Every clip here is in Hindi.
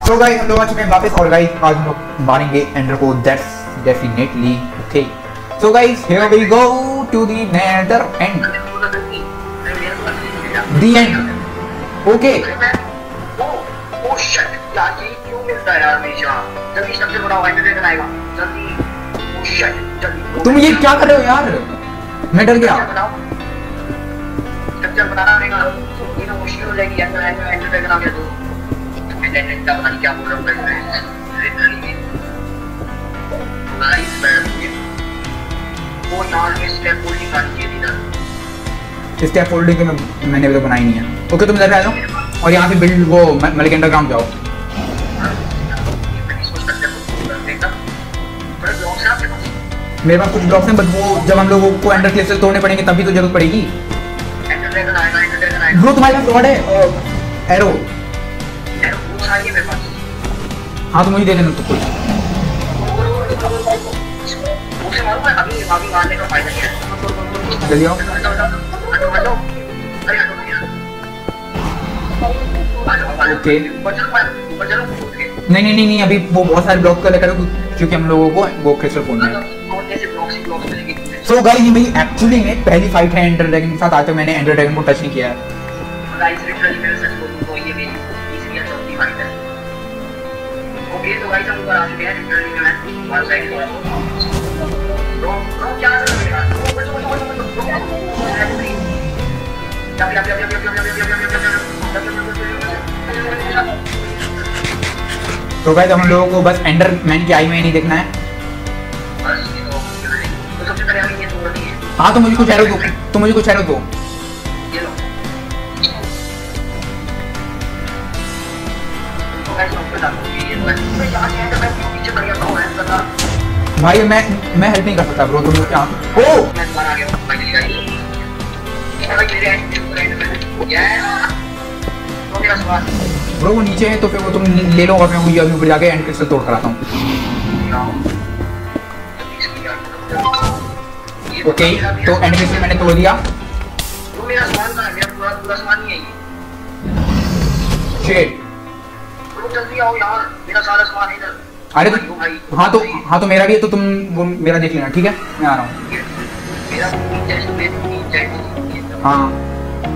तो गाइस हम लोग आ चुके हैं वापस और गाइस आज हम लोग मारेंगे एंडर को, that's definitely okay. So guys here we go to the nether and the end okay. Oh shit यार, ये क्यों मिलता है यार हमेशा? जल्दी स्ट्रक्चर बनाओ, एंडर आएगा जल्दी। ओ शिट जल्दी। तुम ये क्या कर रहे हो यार? मैं डर गया। स्ट्रक्चर बनाना पड़ेगा, ये तो मुश्किल हो जाएगी। एंडर आ गया तो मैंने पता नहीं क्या बोल रहा हूँ मैं लिटरली नाइस बैट। वो यार ये स्टेप होल्डिंग करके दी ना, स्टेप होल्डिंग के मैंने अभी तक बनाई नहीं है। ओके तुम इधर आ जाओ और यहाँ पे बिल्ड वो मलिक अंडरग्राउंड जाओ। मेरे पास कुछ ब्लॉक्स हैं बट वो जब हम लोगों को एंडर क्लिफ से तोड़ने पड़ेंगे तभी तो जरूरत पड़ेगी। ब्रो तुम्हारे पास रॉड है, एरो मेरे पास। हाँ तो मुझे दे देना तो कुछ। उसे मालूम है अभी मारने का फायदा क्या है। जल्दी आओ। ओके नहीं अभी वो बहुत सारे ब्लॉक कर करो क्योंकि हम लोगों को वो क्रिस्टल फोड़ना है। सो गाइस ये मेरी एक्चुअली में पहली फाइट है एंडर ड्रैगन के साथ। आज तक मैंने एंडर ड्रैगन को टच नहीं किया है। गाइस लिटरली मेरे सच बोलूं तो ये मेरी तीसरी या चौथी फाइट है। ओके तो गाइस हम ऊपर आ चुके हैं लिटरली मैं वन साइड हो रहा हूं। ब्रो क्या कर रहे हो यार? तो गाइस हम लोगों को बस एंडर मैन की आई में नहीं देखना है। बस ये तो सबसे पहले हमें ये तोड़नी है। हाँ तो मुझे कुछ एरो दो, तो मुझे कुछ एरो दो। ये लो तो गाइस हम बता दो ये मैं यहां से एंडर मैन के पीछे पड़ गया हूं। ऐसा था भाई मैं हेल्प नहीं कर सकता ब्रो। तुम क्या ओ मैं मार गया फाइनली गाइस। भाई मेरे एंड या तो मेरा सवाल ब्रो वो नीचे है तो फिर वो तुम ले लो और मैं वही अभी ऊपर जाके एंड क्रिस्टल तोड़ कर आता हूँ। ओके तो एंड क्रिस्टल मैंने तोड़ दिया। तो मेरा सामान कहां गया? पूरा सामान नहीं है ये। शिट तो जल्दी आओ यार, मेरा सारा सामान है इधर। अरे तो हाँ तो मेरा भी है तो तुम वो मेरा देख लेना ठीक है। मैं आ रहा हूँ। मेरा चेस्ट में चेस्ट हाँ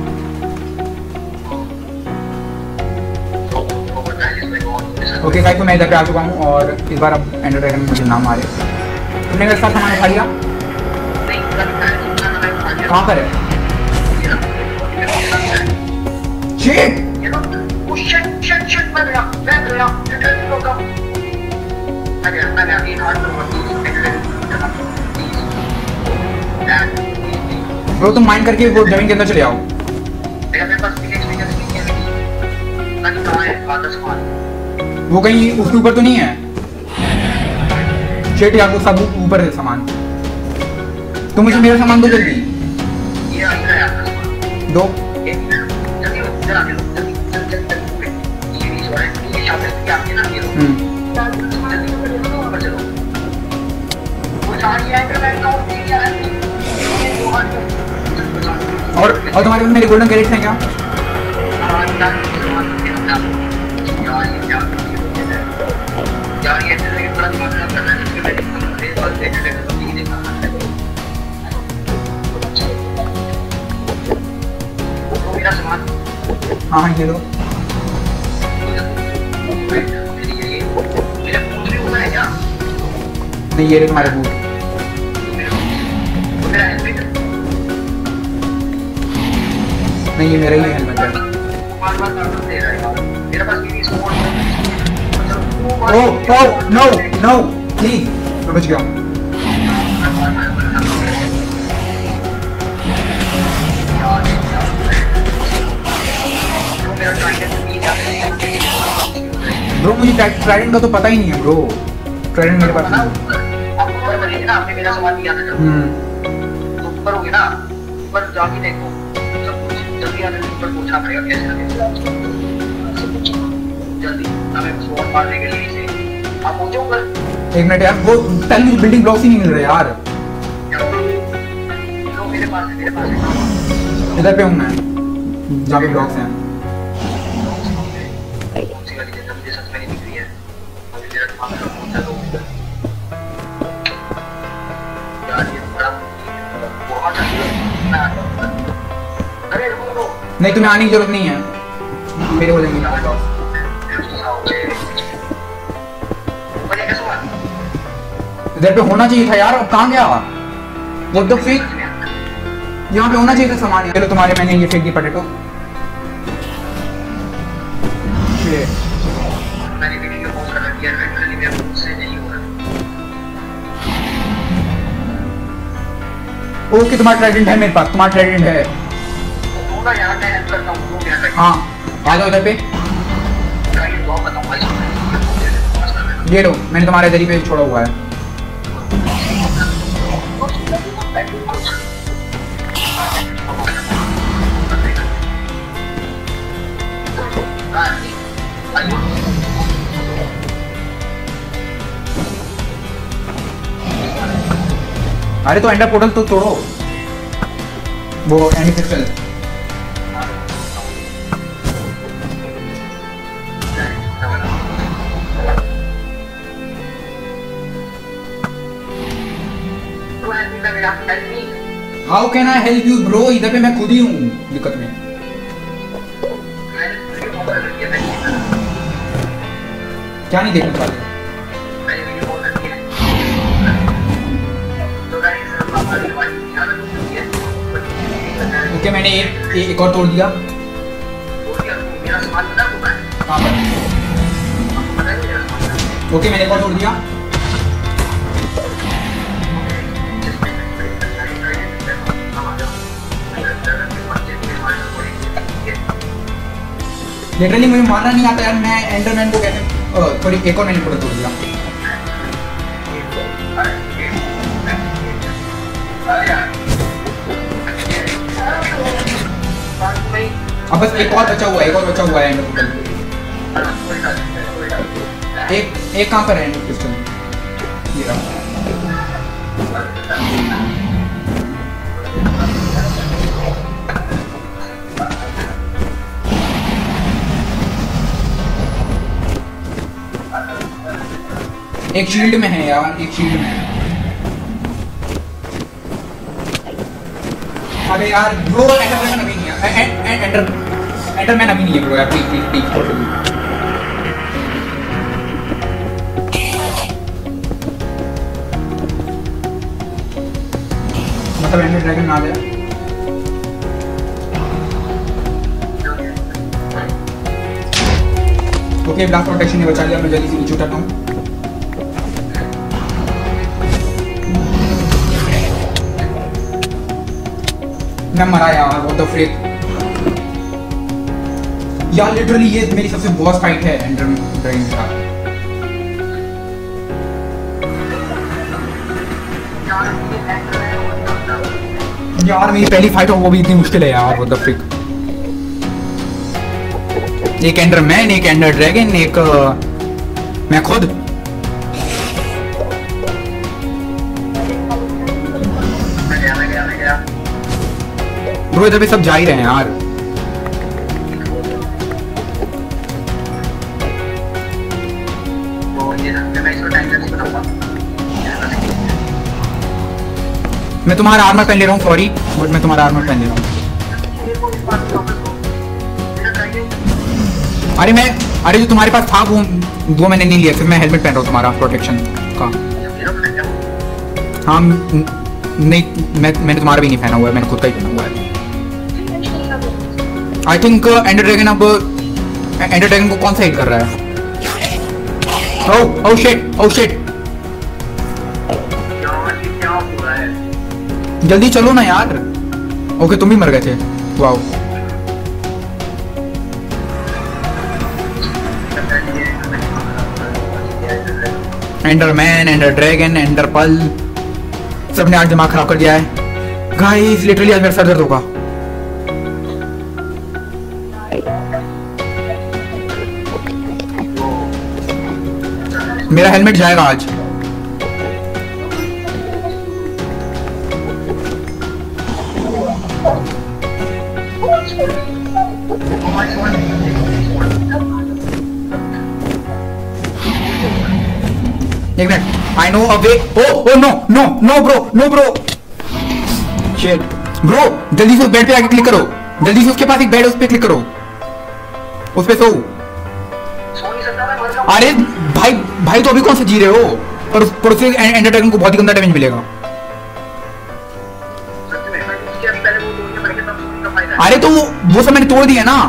ओके गाइस तो मैं इधर पे आ चुका हूँ और इस बार अब एंडर ड्रैगन मुझे नाम मारे। तुमने मेरे साथ सामान उठा लिया? कहाँ पर है? शिट ब्रो तुम माइंड करके वो जमीन के अंदर चले आओ। वो कहीं उसके ऊपर तो नहीं है? शिट यार वो सब ऊपर है सामान। तो मुझे मेरा सामान दो जल्दी। दो और तुम्हारे पास मेरे गोल्डन कैरेट्स हैं क्या? हाँ ये लो। नहीं ये तुम्हारे बूट। नहीं ये मेरा ही हेलमेट है। ओह नो प्लीज मैं बच गया हूँ। ब्रो मुझे ट्राइडेंट का तो पता ही नहीं है ब्रो। ट्राइडेंट मेरे पास नहीं है। आपने मेरा सामान दिया था तो ऊपर हो गया ना, ऊपर जाके देखो सब कुछ जल्दी आने ऊपर पूछना पड़ेगा कैसे जल्दी हमें स्वॉर्ड मारने के लिए इसे आप पहुंचो ऊपर। एक मिनट यार वो पहले मुझे बिल्डिंग ब्लॉक्स ही नहीं मिल रहे यार। मेरे पास है इधर पे हूँ मैं जहाँ पे ब्लॉक्स हैं। मुझे सच में नहीं नहीं तुम्हें आने की जरूरत नहीं है, मेरे हो जाएंगे। इधर पे होना चाहिए था यार, अब कहाँ गया? वो तो फिर यहाँ पे होना चाहिए था सामान। चलो तुम्हारे मैंने ये फेंक दी पोटैटो। मैंने वीडियो पॉज कर दिया, लिटरली मेरे मुंह से नहीं हो रहा। ओके तुम्हारा ट्राइडेंट है मेरे पास, तुम्हारा ट्राइडेंट है। होगा यार, मैं हेल्प करता हूँ, वो मेरा हाँ आ जाओ इधर पे। ट्राइडेंट बहुत बताऊंगा इसको। ये लो, मैंने तुम्हारे इधर ही पे छोड़ा हुआ है। अरे तो एंडर पोर्टल तो तोड़ो, वो end crystal. How can I help you bro? इधर पे मैं खुद ही हूँ दिक्कत में। क्या नहीं देखने वाले? ओके मैंने एक और तोड़ दिया। हाँ ओके मैंने एक और तोड़ दिया। लिटरली मुझे मारना नहीं आता यार, मैं एंडरमैन को कैसे थोड़ी एक और मैंने तोड़ दिया। अब बस एक और बचा हुआ है, एक और बचा हुआ है एंडर पोर्टल। एक कहाँ पर है एंडर क्रिस्टल? ये रहा। एक शील्ड में है यार, एक शील्ड में है। अबे यार ब्रो एंडरमैन अभी नहीं है, एंडरमैन अभी नहीं है ब्रो यार, प्लीज प्लीज प्लीज। मतलब एंडर ड्रैगन ना आ जाए। ओके ब्लास्ट प्रोटेक्शन ने बचा लिया, मैं जल्दी से नीचे उठाता हूँ। मैं मरा यार, व्हाट द फ्रिक यार। लिटरली ये मेरी सबसे बॉस फाइट है एंडर ड्रैगन के साथ। यार मेरी पहली फाइट हो वो भी इतनी मुश्किल है यार, व्हाट द फ्रिक। एक एंडरमैन, एक एंडर ड्रैगन, एक मैं खुद। ब्रो इधर पे सब जा ही रहे हैं यार। मैं तुम्हारा आर्मर पहन ले रहा हूँ, सॉरी बट मैं तुम्हारा आर्मर पहन ले रहा हूँ। अरे जो तुम्हारे पास था वो मैंने नहीं लिया, फिर मैं हेलमेट पहन रहा हूँ तुम्हारा प्रोटेक्शन का। हाँ नहीं मैंने तुम्हारा भी नहीं पहना हुआ है, मैंने खुद का ही पहना हुआ है। आई थिंक एंडर ड्रैगन अब एंडर ड्रैगन को कौन सा हिट कर रहा है? Oh shit, oh shit. जल्दी चलो ना यार। ओके तुम भी मर गए थे, wow. Enderman, ender dragon, ender pearl, सबने आज दिमाग खराब कर दिया है गाइस। लिटरली आज मेरा सर दर्द होगा। मेरा हेलमेट जाएगा आज। एक मिनट, I know a way. Oh no no no bro, no bro, shit bro, जल्दी से उस बेड पे आके क्लिक करो, जल्दी से उसके पास एक बेड है उस पे क्लिक करो, उस पे सो। अरे भाई भाई तो अभी कौन से जी रहे हो, पर उससे एंडर ड्रैगन को बहुत ही गंदा डैमेज मिलेगा। अरे तो वो सब मैंने तोड़ दिया ना।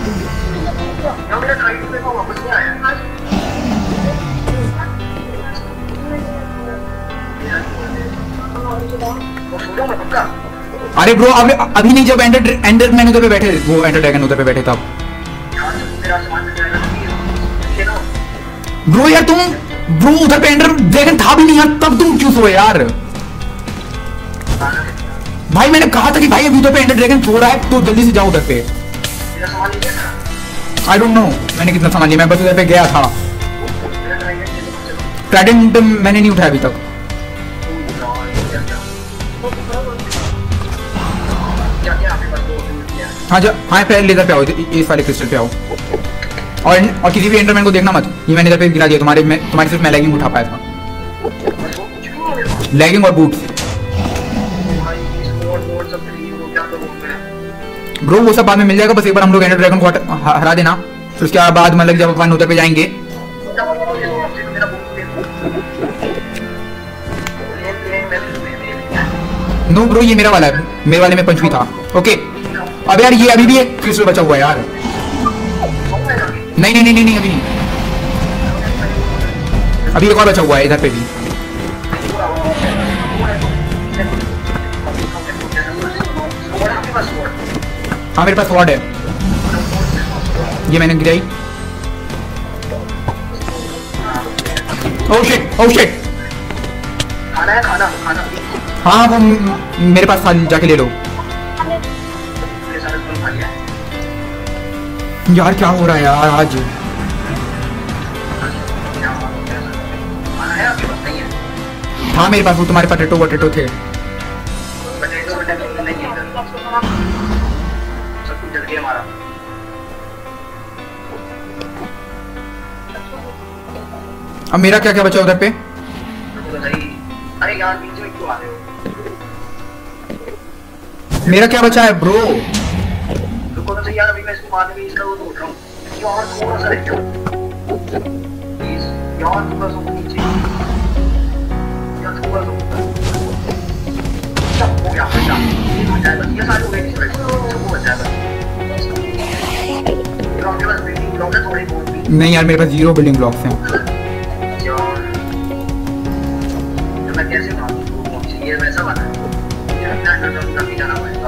अरे ब्रो अभी नहीं, जब एंडर मैन उधर पे बैठे, वो एंडर ड्रैगन उधर पे बैठे तब। ब्रो यार तुम, ब्रो उधर पे एंडर ड्रैगन था भी नहीं यार, तब तुम क्यों सोए यार? भाई मैंने कहा था कि भाई अभी उधर पे एंडर ड्रैगन सो रहा है तो जल्दी से जाओ उधर पे। आई डोंट नो मैंने कितना सामान लिया, मैं बस उधर पे गया था। ट्राइडेंट मैंने नहीं उठाया अभी तक। हाँ हाँ पहले लेजर पे आओ, इस वाले क्रिस्टल पे आओ, और किसी भी एंडरमैन को देखना मत। ये मैंने इधर पे गिरा दिया, तुम्हारी सिर्फ मैं लैगिंग उठा पाया था, लैगिंग और बूट्स। ब्रो वो सब बाद में मिल जाएगा, बस एक बार हम लोग एंडर ड्रैगन को हरा देना, फिर उसके बाद मतलब जब अपन उधर पे जाएंगे। नो ब्रो ये मेरा वाला है, मेरे वाले में पंच भी था। ओके अब यार ये अभी भी एक क्रिस्टल बचा हुआ है यार। नहीं नहीं नहीं नहीं अभी नहीं, अभी एक और बचा हुआ है इधर पे भी। हाँ मेरे पास स्वॉर्ड है, ये मैंने गिराई। ओह शिट ओह शिट, खाना है, खाना खाना। हाँ वो मेरे पास जाके ले लो। यार क्या हो रहा है यार आज? हाँ मेरे पास, वो तुम्हारे पटेटो वटेटो थे। अब मेरा क्या क्या बचा उधर पे? अरे यार बीच में क्यों आ रहे हो? मेरा क्या बचा है ब्रो? रुको तो सही यार, अभी मैं इसको मारने में इसका वो उठ रहा हूँ। यार थोड़ा सा रह जाओ प्लीज, यार थोड़ा सा नीचे, यार थोड़ा सा सब हो गया, बेटा ये हो जाएगा, ये सारे हो गए, सब हो जाएगा। आपके पास बिल्डिंग ब्लॉक है थोड़ी बहुत भी? नहीं यार मेरे पास 0 बिल्डिंग ब्लॉक्स हैं। यार तो मैं कैसे मारूं? ये वैसा बना है, ये अपना अंडर तक जाना पड़ेगा।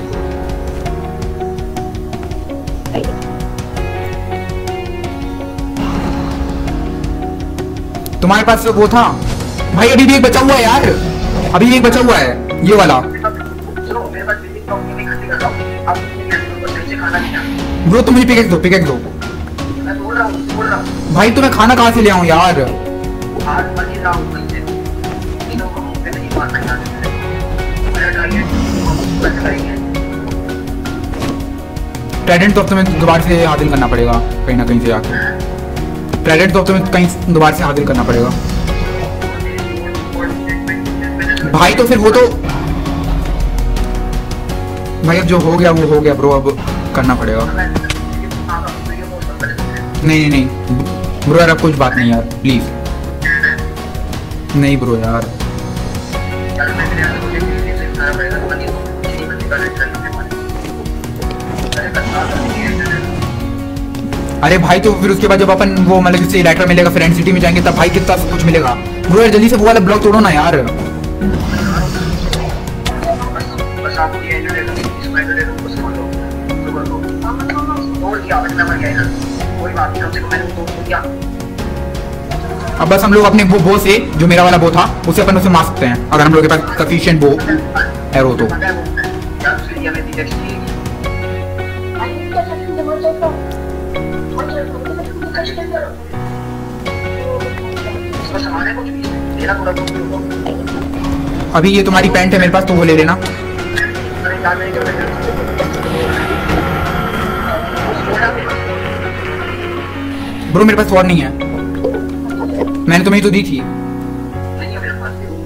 तुम्हारे पास वो था भाई, अभी भी एक बचा हुआ है यार, अभी भी एक बचा हुआ है ये वाला। चलो मेरे पास बिल्डिंग ब्लॉक नहीं इकट्ठे कर रहा हूं, अब मुझे से खाना नहीं। ब्रो तुम मुझे पिकेक्स दो, पिकेक्स दो। मैं बोल रहा हूं भाई तुम्हें खाना कहाँ से ले आऊं यार? आज मर ही रहा हूं मैं, इनको को मुंह पे नहीं मारना चाहते मेरा टारगेट बच करेंगे। ट्राइडेंट तो अब तुम्हें दोबारा से हासिल करना पड़ेगा कहीं ना कहीं से आके, ट्राइडेंट तो अब तुम्हें कहीं दोबारा से हासिल करना पड़ेगा भाई। तो फिर वो तो भाई अब जो हो गया वो हो गया ब्रो, अब करना पड़ेगा। नहीं नहीं नहीं ब्रो यार अब कुछ बात नहीं यार प्लीज, नहीं ब्रो यार। अरे भाई तो फिर उसके बाद जब अपन वो मतलब इससे इलेक्ट्रा मिलेगा, फिर एंड सिटी में जाएंगे तब भाई कितना कुछ मिलेगा। ब्रो यार जल्दी से वो वाला ब्लॉक तोड़ो ना यार। अब बस हम लोग अपने वो से जो मेरा वाला वो था उसे अपन उसे मार सकते हैं अगर हम लोग के पास सफिशिएंट वो एरो तो। अभी ये तुम्हारी पैंट है मेरे पास तो वो ले लेना। ब्रो मेरे पास और नहीं है, मैंने तुम्हें तो दी थी।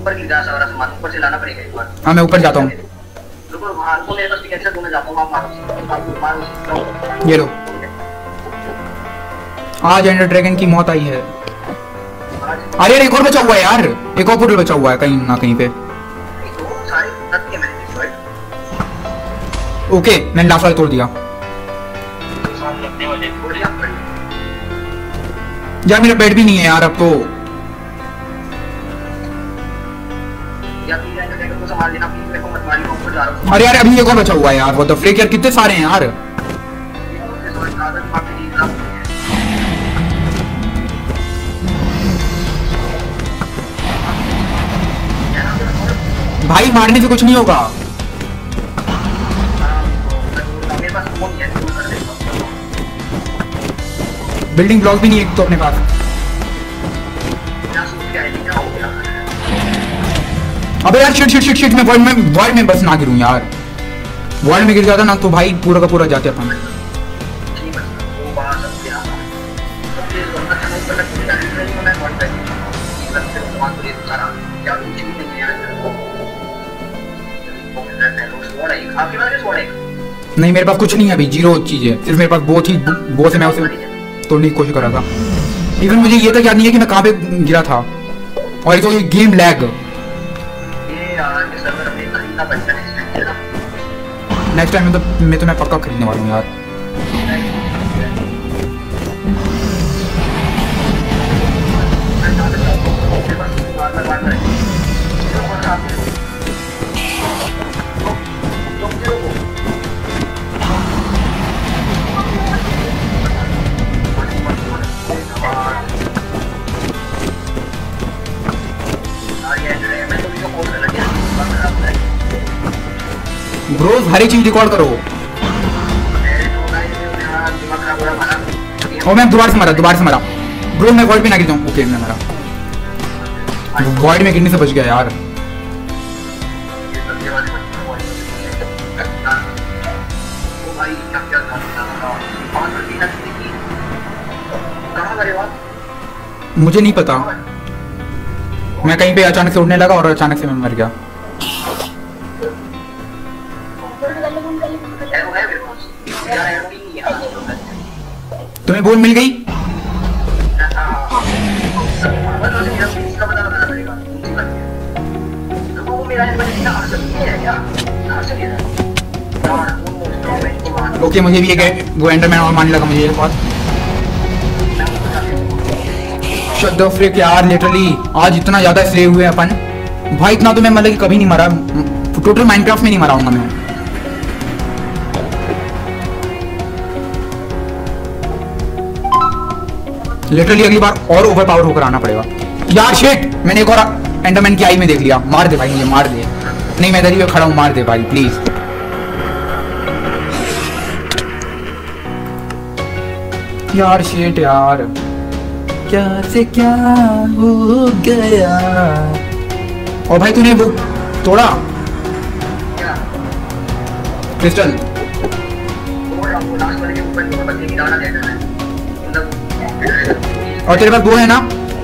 ऊपर गिर गया सारा सामान, ऊपर से लाना पड़ेगा एक बार। हाँ मैं ऊपर जाता हूँ। रुको वहां को मेरे पास पिकेक्स है, तो मैं जाता हूं, आप मारो। ये लो, आज एंडर ड्रैगन की मौत आई है। अरे एक और बचा हुआ है यार, एक और पोर्टल बचा हुआ है कहीं ना कहीं पे। ओके मैंने लास्ट वाला तोड़ दिया यार, मेरा बेड भी नहीं है यार अब तो। अरे यार अभी एक और बचा हुआ है यार, वो तो फ्रेक यार कितने सारे हैं यार। भाई मारने से कुछ नहीं होगा। बिल्डिंग ब्लॉक भी नहीं है तो अपने पास। अबे यार शिट शिट शिट शिट, मैं वर्ल्ड में बस ना गिरूं यार। वर्ल्ड में गिर जाता ना तो भाई पूरा का पूरा जाते अपन। नहीं मेरे पास कुछ नहीं है अभी, जीरो चीज है सिर्फ मेरे पास। बहुत ही बहुत से मैं उसे तोड़ने की कोशिश कर रहा था। इवन मुझे ये तक याद नहीं है कि मैं कहाँ पे गिरा था। और तो ये गेम लैग, नेक्स्ट टाइम तो मैं पक्का खरीदने वाला हूँ यार। ब्रोस हर एक चीज रिकॉर्ड करो। और मैं दोबारा से मरा ब्रो, मैं वॉइड में ना गिर जाऊं। ओके मैं मरा, वॉइड में गिरने से बच गया यार। मुझे नहीं पता, मैं कहीं पे अचानक से उड़ने लगा और अचानक से मैं मर गया। तुम्हें बोल मिल गई? ओके मुझे भी एक वो एंडरमैन और मानने लगा मुझे एक बात। शट द फ्रिक यार, लिटरली आज इतना ज्यादा स्लेव हुए अपन भाई। इतना तो मैं मतलब कि कभी नहीं मरा, टोटल माइनक्राफ्ट में नहीं मरा हूँ मैं। लिटरली अगली बार और ओवर पावर होकर आना पड़ेगा यार। शिट, मैंने एक और एंडरमैन की आई में देख लिया। मार दे भाई मुझे, मार दे। नहीं मैं इधर ही खड़ा हूँ, मार दे भाई प्लीज। यार शिट यार, क्या से क्या हो गया। और भाई तूने वो तोड़ा क्रिस्टल? और तेरे पास वो है ना?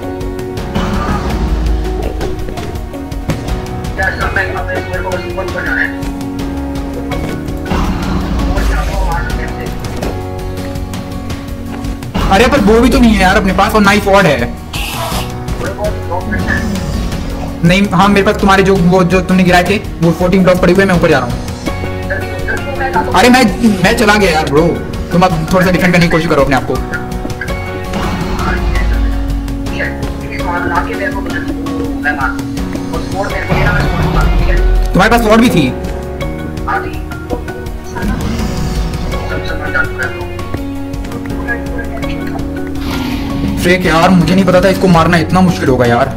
अरे पर वो भी तो नहीं है यार अपने पास, और नाइफ वॉर्ड है। नहीं हाँ मेरे पास तुम्हारे जो तुमने गिराए थे वो 14 ब्लॉक पड़े हुए, मैं ऊपर जा रहा हूँ। अरे मैं चला गया यार ब्रो, तुम अब थोड़ा सा डिफेंड करने की कोशिश करो अपने आप को। तुम्हारे पास वॉर्ड भी थी? फ्रेक यार मुझे नहीं पता था इसको मारना इतना मुश्किल होगा यार।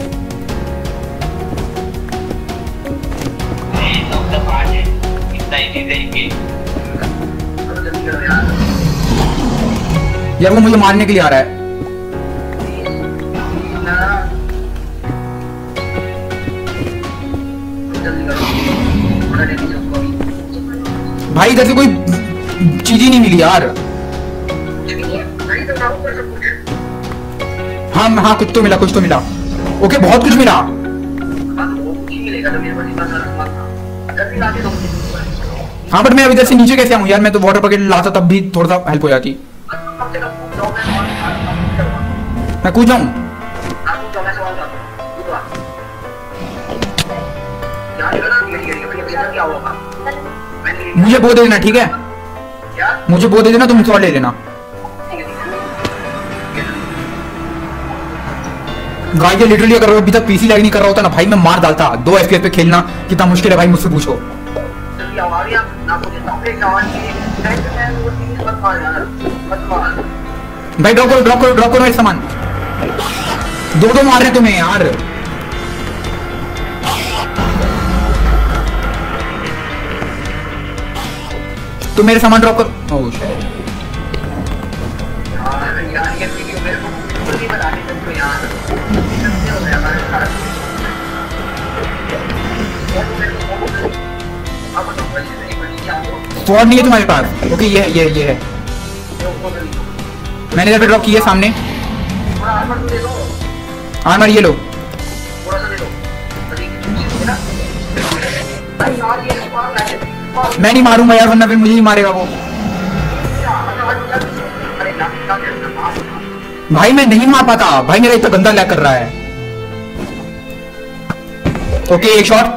यार वो मुझे मारने के लिए आ रहा है। भाई इधर से कोई चीज ही नहीं मिली यार। हाँ हाँ कुछ तो मिला। ओके बहुत कुछ मिला। था तो मेरे पास इतना सारा सामान था, जल्दी लाके दो मुझे। हाँ बट मैं अब इधर से नीचे कैसे आऊँ यार, मैं तो वाटर बकेट लाता तब भी थोड़ा सा हेल्प हो जाती। कम से कम जाओ, मैं मैं कूद जाऊँ? जाओ, मैं सवाल करता हूँ, यहाँ निकलना नहीं है, क्या होगा? मुझे वो दे देना, ठीक है? क्या? मुझे वो दे देना, तुम सवाल ले लेना। गाय के लिटरली अगर अभी तक पीसी लैग नहीं कर रहा होता ना भाई, मैं मार डालता। 2 FPS पे खेलना कितना मुश्किल है भाई, मुझसे पूछो। भाई ड्रॉप करो एक सामान। 2 मार रहे तुम्हें यार। तुम मेरे सामान ड्रॉप करो। Oh shit. स्वॉर्ड नहीं है तुम्हारे पास? ओके ये है। मैंने इधर पे ड्रॉप किया सामने। आर्मर ये लो। मैं नहीं मारूंगा यार, वरना फिर मुझे ही मारेगा वो। भाई मैं नहीं मार पाता भाई, मेरा इतना गंदा लैग कर रहा है। ओके एक शॉट।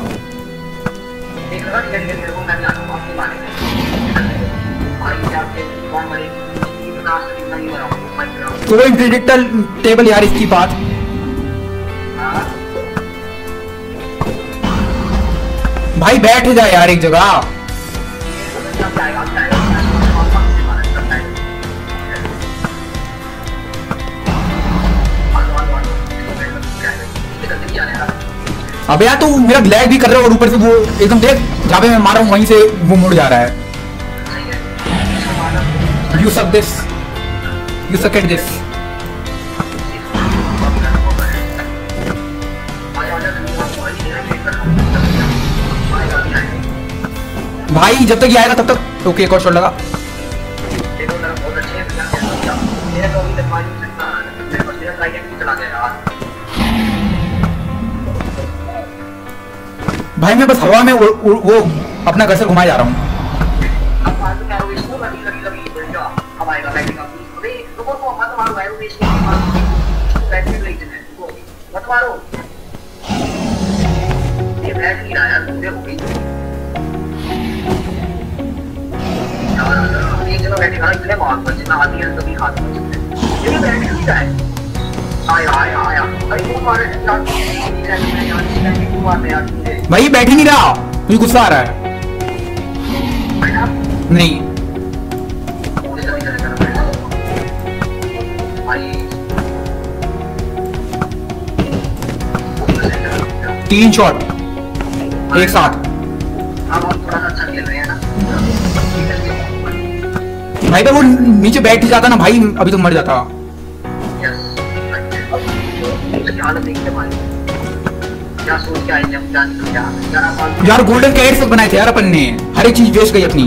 कोई प्रिडिक्टर टेबल यार इसकी बात। भाई बैठ जा यार एक जगह। अबे यार तू मेरा लैग भी कर रहा है और ऊपर से वो एकदम देख जहाँ पे मैं मारा हूँ वहीं से वो मुड़ जा रहा है। You suck this. You suck at this. भाई जब तक ये आएगा तब तक। ओके एक और शॉट लगा। भाई मैं बस हवा में वो अपना कर्सर घुमाए जा रहा हूँ। भाई बैठ ही नहीं रहा, मुझे गुस्सा आ रहा है। नहीं 3 शॉट एक साथ। भाई वो नीचे बैठ ही जाता ना भाई, अभी तो मर जाता। यार गोल्डन कैरेट्स बनाए थे यार अपन ने, हर एक चीज वेस्ट गई अपनी।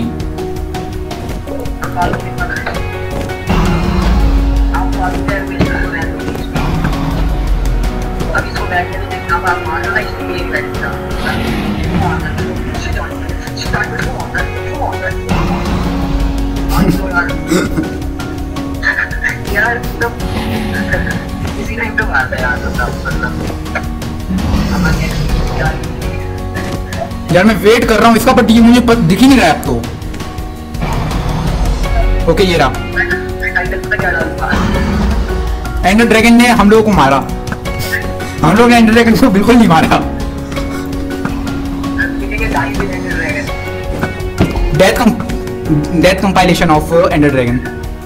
यार मैं वेट कर रहा हूँ इसका, बट ये मुझे दिख ही नहीं रहा है अब तो। ओके ये रहा। एंडर ड्रैगन ने हम लोगों को मारा। हम लोग ने एंडर ड्रैगन को बिल्कुल नहीं मारा। Death compilation of ender dragon.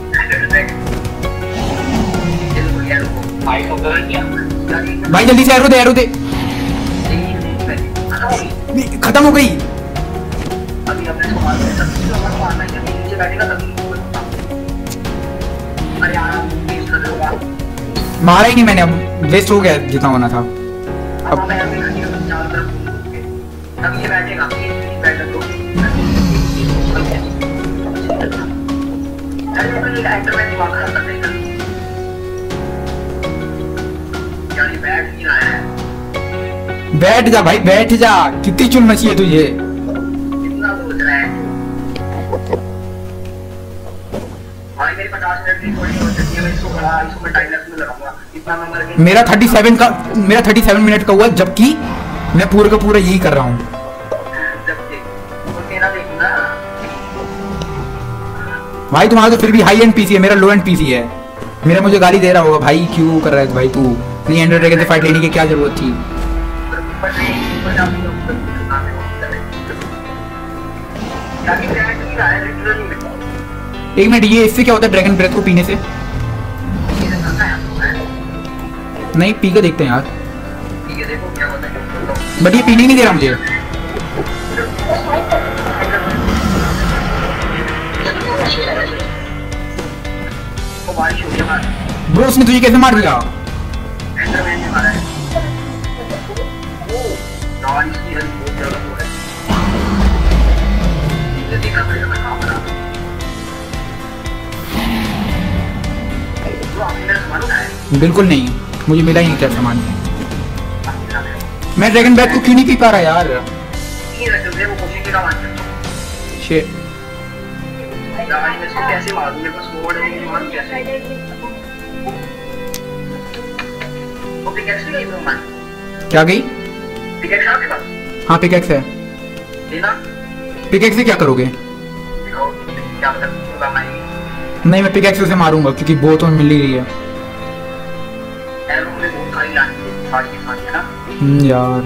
भाई जल्दी से एरो दे। खत्म हो गई। मारा ही नहीं मैंने, अब वेस्ट हो गया जितना होना था। अब बैठ जा भाई, बैठ जा। कितनी चुल मची है तुझे। कितना सोच रहा है भाई? मेरी 50 मिनट की रिकॉर्डिंग हो सकती है, मैं इसको मैं टाइम लैप्स में लगाऊंगा। इतना मैं मर गया। मेरा 37 मिनट का हुआ, जबकि मैं पूरा का पूरा यही कर रहा हूँ। भाई तुम्हारा तो फिर भी हाई एंड पीसी है, मेरा लो एंड पीसी है। मेरा मुझे गाली दे रहा होगा भाई, क्यों कर रहा है भाई तू? नहीं, एंडर ड्रैगन से फाइट लेने की क्या जरूरत थी? एक मिनट, ये इससे क्या होता है ड्रैगन ब्रेथ को पीने से? नहीं, पी के देखते हैं यार। बट ये पीने नहीं दे रहा मुझे। ब्रो उसने तुझे कैसे मार दिया? बिल्कुल नहीं, मुझे मिला ही नहीं क्या सामान। मैं ड्रैगन बैट को क्यों नहीं पी पा रहा यार? शिट। कैसे मारूं? मेरे पास मोड है लेकिन मारूं कैसे? वो पिकैक्स भी गई ब्रो मान। क्या गई? पिकैक्स है आपके पास? हाँ पिकैक्स है। लेना। पिकैक्स से क्या करोगे? दिखाओ क्या मतलब होगा मैं? नहीं, मैं पिकैक्स से मारूंगा क्योंकि वो तो मिल ही रही है। एरो में बहुत सारी लानी सारी है ना यार।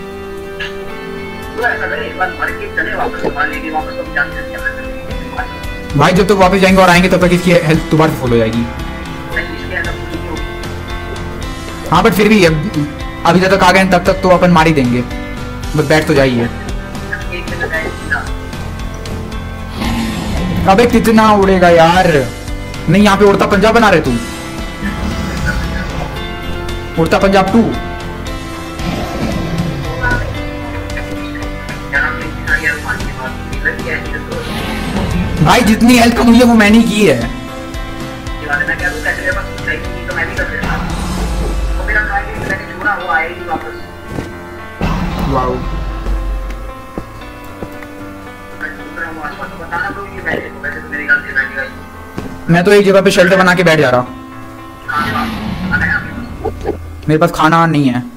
तो ऐसा करे, एक बार मर के चले वापस, मान लेके वापस तो जान सकते हैं भाई। जब तक वापस जाएंगे और आएंगे तब तक इसकी हेल्थ दोबारा से फुल हो जाएगी। हाँ बट फिर भी अभी जब तक आ गए तब तक तो अपन मार ही देंगे। बस बैठ तो जाइए। अबे कितना उड़ेगा यार? नहीं, यहाँ पे उड़ता पंजाब बना रहे तू। उड़ता पंजाब 2। भाई जितनी हेल्थ कम हुई है वो मैंने की है। वाओ। मैं तो एक जगह पे शेल्टर बना के बैठ जा रहा। मेरे पास खाना नहीं है।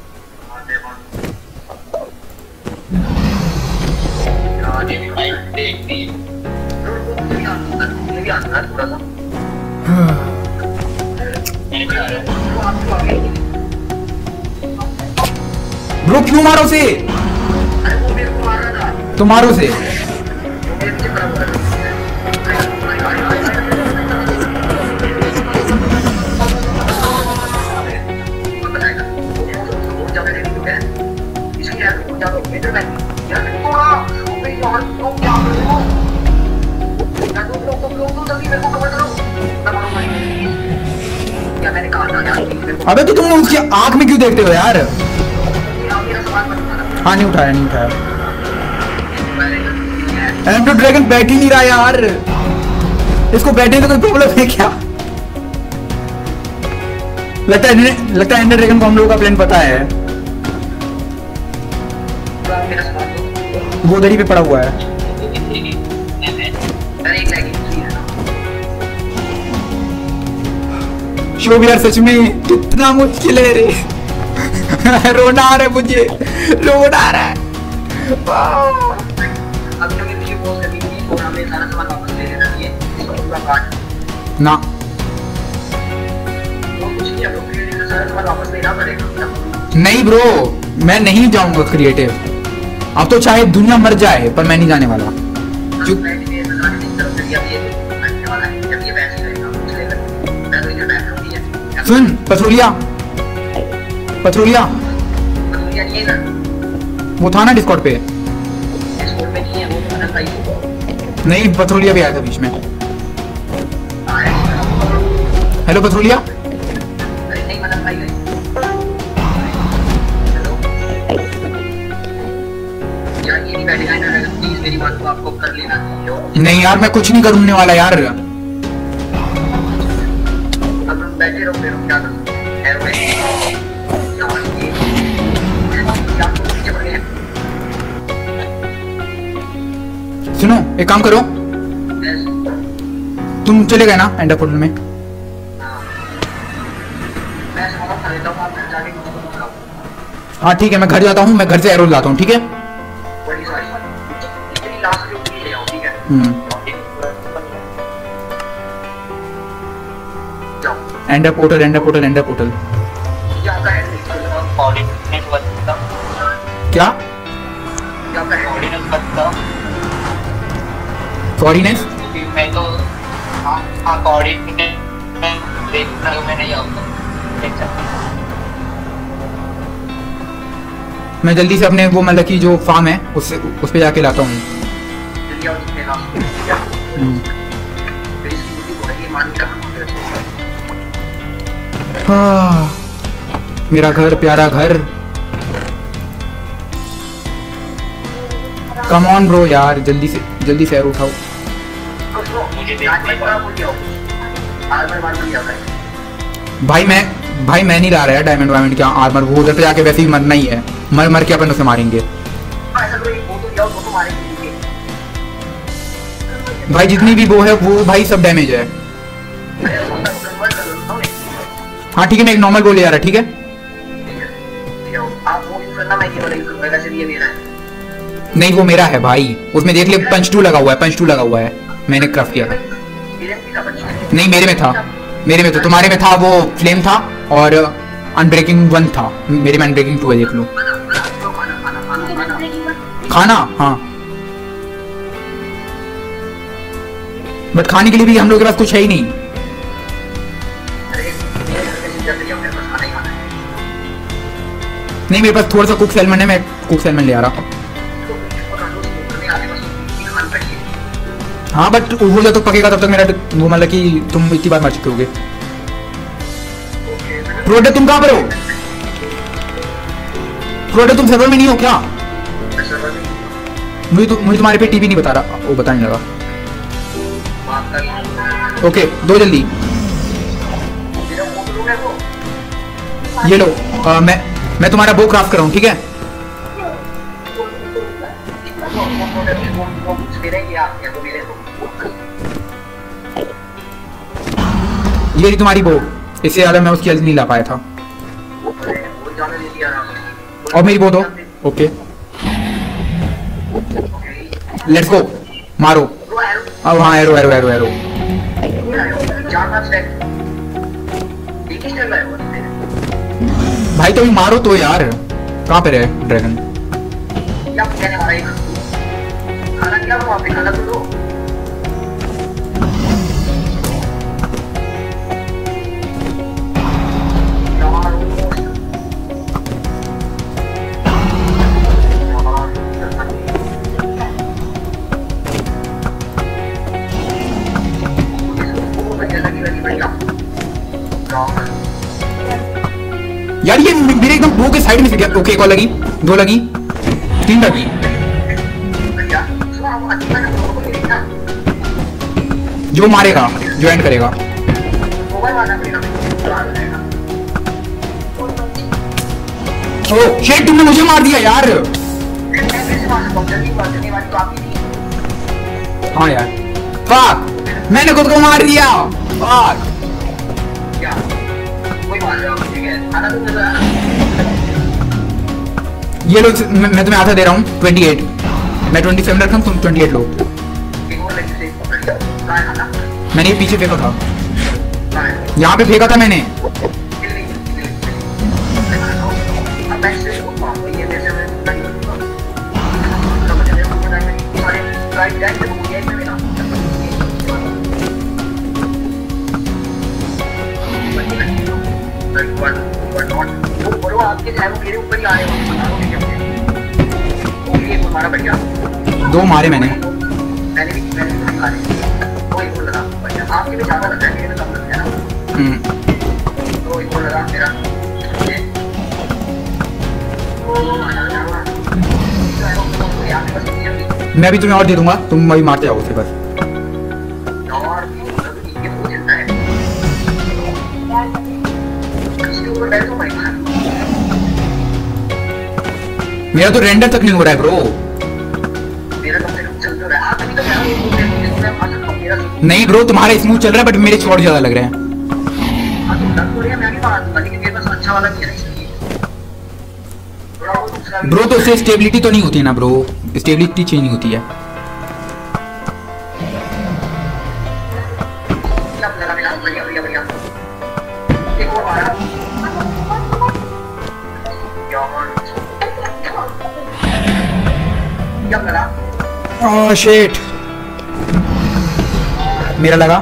ब्रो क्यों मारो से? तो मारो से। अबे तो तुम उसकी आंख में क्यों देखते हो यार? हाँ नहीं उठाया, नहीं उठाया। एंडर ड्रैगन बैठ ही नहीं रहा यार। इसको बैठने का कोई प्रॉब्लम है क्या? लगता है एंडर ड्रैगन को हम लोगों का प्लान पता है। वो दरी पे पड़ा हुआ है। शोभ यार सच में कितना मुश्किल है रे। रोना आ रहा है मुझे, रोना आ रहा है। ना नहीं ब्रो, मैं नहीं जाऊंगा क्रिएटिव। अब तो चाहे दुनिया मर जाए पर मैं नहीं जाने वाला। सुन पथरोलिया, पथरोलिया वो था ना डिस्कॉर्ड पे। नहीं पथरोलिया भी आया था बीच में। हेलो पथरोलिया। नहीं यार मैं कुछ नहीं करने वाला यार। बैठे रहो, क्या एक काम करो, तुम चले गए ना एंडर पोर्टल में? हाँ ठीक है, मैं घर जाता हूँ, मैं घर से एरो लाता हूँ, ठीक है? Ender portal, ender portal, ender portal. क्या कोऑर्डिनेट्स? मैं तो हाँ कोऑर्डिनेट मैंने मैं जल्दी से अपने वो मतलब कि जो फार्म है उस पे जाके लाता हूँ। मेरा घर, प्यारा घर। कम ऑन ब्रो यार, जल्दी से एरो उठाओ। भाई मैं नहीं ला रहा है डायमंड वायमंड क्या आर्मर, वो उधर पे जाके वैसे ही मरना ही है, मर के अपन उसे मारेंगे। भाई जितनी भी वो है वो भाई सब डैमेज है। हाँ ठीक है, मैं एक नॉर्मल बोल ले आ रहा, ठीक है? नहीं वो मेरा है भाई, उसमें देख ले पंच 2 लगा हुआ है, पंच 2 लगा हुआ है, मैंने क्राफ्ट किया था। नहीं मेरे में था, मेरे में तो, तुम्हारे में था वो फ्लेम था और अनब्रेकिंग 1 था, मेरे में अनब्रेकिंग 2 है, देख लो। खाना, हाँ बट खाने के लिए भी हम लोग के पास कुछ है ही नहीं। नहीं मेरे पास थोड़ा सा कुक सैल्मन है, मैं कुक सैल्मन ले आ रहा। हाँ बट वो जब तक पकेगा तब तक मेरा वो मतलब कि तुम इतनी बार मर चुके होगे। प्रोडक्ट तुम कहाँ पर हो? प्रोडक्ट तुम सर्वर में नहीं हो क्या? मुझे तुम्हारे पे टीवी नहीं बता रहा, वो बताने लगा। ओके दो जल्दी, ये लो। मैं तुम्हारा बो क्राफ्ट कर रहा हूँ, ठीक है? ये तुम्हारी बो, इससे ज्यादा मैं उसकी हेल्प नहीं ला पाया था। और मेरी बो दो। ओके लेट्स गो, मारो। अब हाँ एरो एरो एरो एरो। भाई तो मारो तो यार, कहाँ पे रहे ड्रैगन? यार ये मेरे एकदम बो के साइड में से गया। ओके एक और लगी, 2 लगी, 3 लगी। जो मारेगा, जो एंड करेगा। ओह शिट, तुमने मुझे मार दिया यार। हाँ यार फक, मैंने खुद को मार दिया। फक ये लो, मैं तुम्हें आधा दे रहा हूँ। 28, मैं 27 रखा हूँ, तुम 28 लो। मैंने ये पीछे फेंका था, यहाँ पे फेंका था मैंने। दो मारे मैंने। मैं भी तुम्हें और दे दूंगा, तुम वही मारते जाओ उसे बस। मेरा तो रेंडर तक नहीं हो रहा है ब्रो। मेरा कम से कम चल तो रहा है, अभी तो नहीं ब्रो, तुम्हारा स्मूथ चल रहा है बट मेरे शॉट ज्यादा लग रहे हैं। हाँ तो डर तो रही है, मैं भी मार दूंगा, लेकिन मेरे पास अच्छा वाला नहीं है इसलिए। ब्रो तो उससे स्टेबिलिटी तो नहीं होती है ना ब्रो, स्टेबिलिटी चेंज नहीं होती है। ओह शिट, मेरा लगा।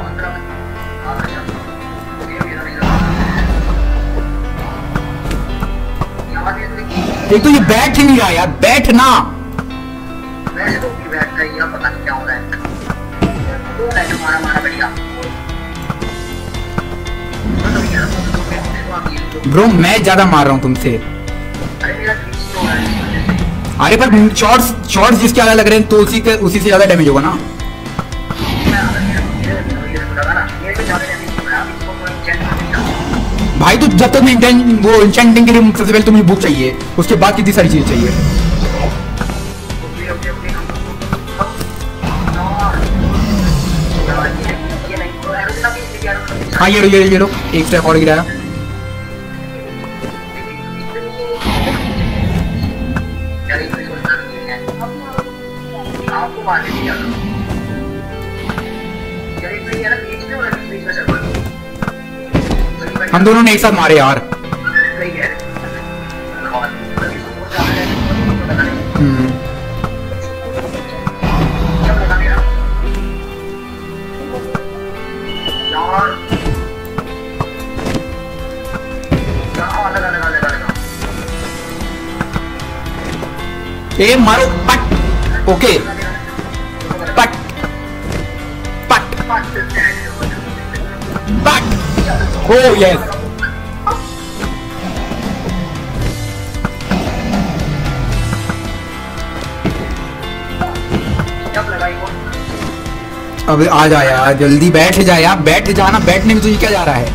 एक तो ये बैठ ही नहीं रहा यार, बैठ ना। वैसे तो भी बैठ गई है, पता नहीं क्या हो रहा है। तो है हमारा मारा बढ़िया। ब्रो मैं ज्यादा मार रहा हूँ तुमसे। अरे मेरा ग्लिच तो हो रहा है इस वजह से। अरे पर शॉट्स जिसके ज्यादा लग रहे हैं तो उसी से ज्यादा डैमेज होगा ना। भाई तो जब तक वो इंचेंटिंग के लिए सबसे पहले तुम्हें बुक चाहिए, उसके बाद कितनी सारी चीजें चाहिए। हाँ ये लो एक स्टेप और गिराया। हम दोनों ने एक साथ मारे यार। ए मारो पट। ओके पट पट पट। Oh yes. अब आ जा यार, जल्दी बैठ जा यार, बैठ जाना। बैठने में तुझे क्या जा रहा है।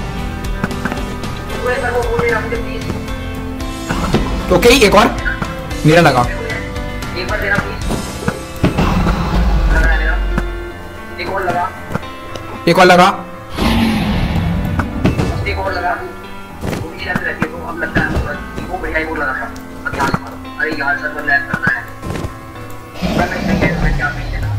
ओके एक और मेरा लगा। एक बार देना प्लीज। एक और लगा। एक और लगा। एक और लगा। वो भी शायद रहती है तो अब लगता है वो बढ़िया ही वो लगा था। अब यहाँ से मारो। अरे यार सर वो लैग करना है। मैं क्या नहीं देना।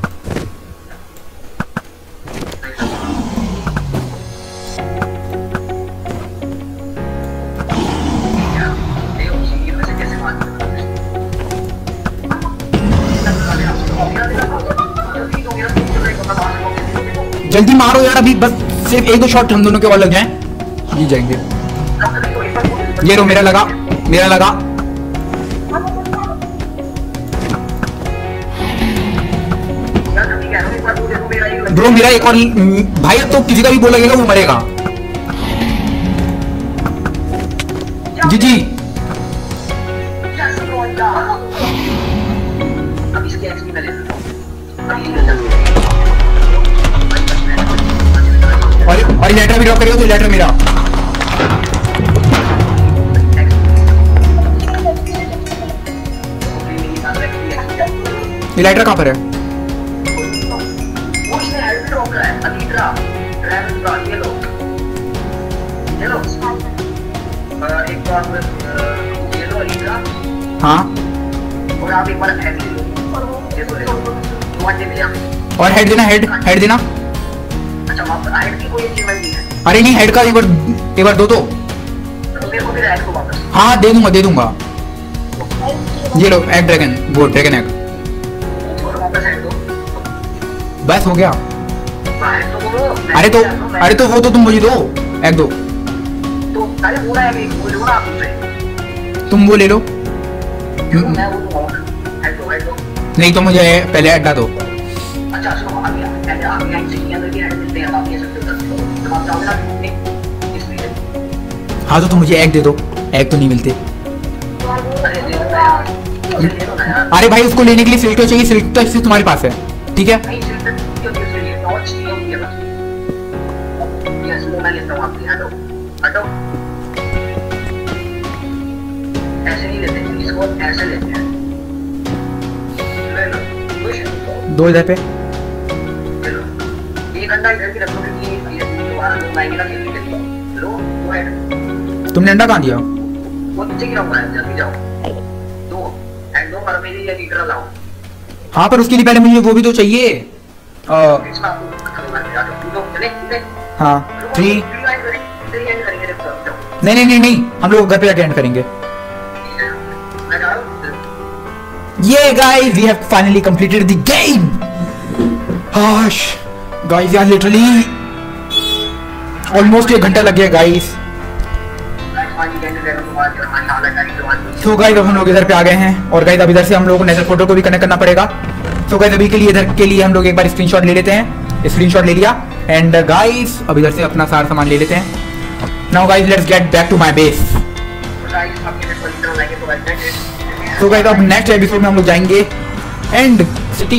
जल्दी मारो यार, अभी बस सिर्फ एक दो शॉट हम दोनों के और लग जाएं, जीत जाएंगे। ये रो मेरा लगा, मेरा लगा। ब्रो मेरा एक और भाई, तो किसी का भी बोल लगेगा वो मरेगा। जी जी और लेटर भी ड्रॉप करियो तो लेटर मेरा। ये लेटर कहाँ पर है। हाँ और आप एक बार हेड ले लो। और हेड देना, हेड देना। अच्छा वापस हेड की कोई अचीवमेंट नहीं है। अरे नहीं, हेड का एक बार दो तो मेरे को फिर हेड को वापस। हाँ दे दूंगा। ये लो एग ड्रैगन, वो ड्रैगन एग। और वापस हेड दो। बस हो गया। अरे तो वो तो तुम मुझे दो, एग दो। तो अरे वो है एक वो लो ना आप मुझे। तुम वो ले लो। मैं वो दूंगा। हेड दो। नहीं तो मुझे पहले अड्डा दो। अच्छा सुनो आ गया। पहले आप यहाँ से किया तो हेड मिलते हैं, आप ये सकते हो। जब आप जाओगे ना इसलिए। हाँ तो तुम मुझे एग दे दो, एग तो नहीं मिलते। अरे दे दो यार। अरे भाई उसको लेने के लिए सिल्क तो चाहिए, सिल्क तो इससे तुम्हारे पास है, ठीक है। नहीं सिर्फ क्यों चाहिए टॉर्च चाहिए उनके पास। यस वो मैं लेता हूँ, आप हटो हटो। ऐसे नहीं लेते, इसको ऐसे लेते हैं। ले लो 2 इधर पे। ले लो डंडा इधर की रखो क्योंकि ये दोबारा लोग आएंगे ना खेलने के लिए। लो गो अहेड। तुमने डंडा कहाँ दिया? वो नीचे गिरा हुआ है, जल्दी जाओ। दो एंड दो पर मेरी ये लीडर लाओ। हाँ पर उसके लिए पहले मुझे वो भी तो चाहिए। इसमें आपको चले चले। हाँ 3 करेंगे जाओ। नहीं हम लोग घर पे जाके एंड करेंगे। मैं जा रहा हूँ। ये guys we have finally completed the game. हाश गाइस यार लिटरली ऑलमोस्ट 1 घंटा लग गया गाइस। तो गाइस अब हम लोग इधर पे आ गए हैं और गाइस अब इधर से हम लोग को नेदर पोर्टल को भी कनेक्ट करना पड़ेगा। तो गाइस अभी के लिए इधर के लिए हम लोग एक बार स्क्रीनशॉट ले लेते हैं। स्क्रीनशॉट ले लिया एंड गाइस अब इधर से अपना सारा सामान ले लेते हैं। Now guys let's get back to my base. तो गाइस अब नेक्स्ट एपिसोड में हम लोग जाएंगे एंड सिटी।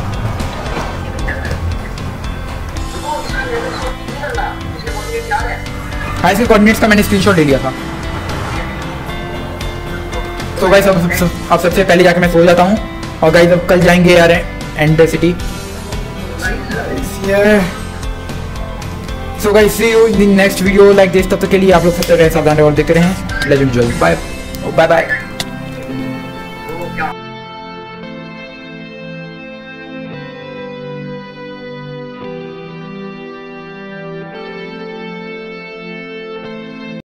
हाँ इसके कोऑर्डिनेट्स का मैंने स्क्रीनशॉट ले लिया था। तो गाइस अब सबसे पहले जाके मैं सो जाता हूँ और गाइस अब कल जाएंगे यार end city. So guys see you in the next video like this. तब तक के लिए आप लोग सबसे रहे सावधान और देखते रहें लेजेंड जॉय। Bye bye.